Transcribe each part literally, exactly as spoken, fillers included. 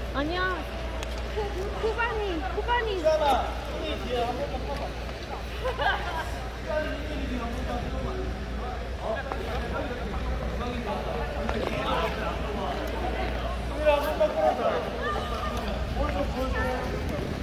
아니야. 후, 후반이, 후반이. 있잖아. 형이 뒤에 한 번만 타봐. 수비야, 한 번만 끌어줘. 보여줘, 보여줘.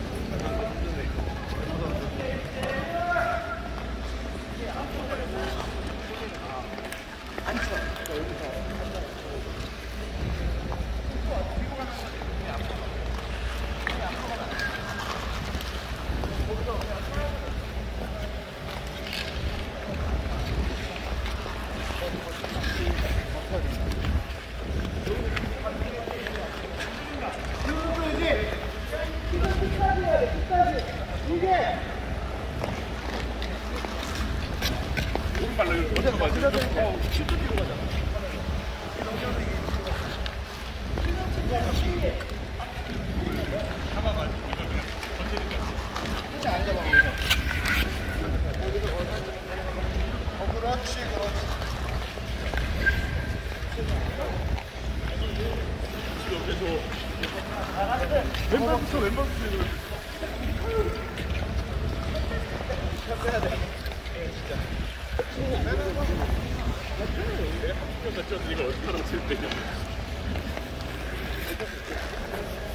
왼발 붙여, 왼발 붙여. 빼야 돼. 진짜. 내가 한번 갔죠. 이거 어떻게 하라고 칠 때.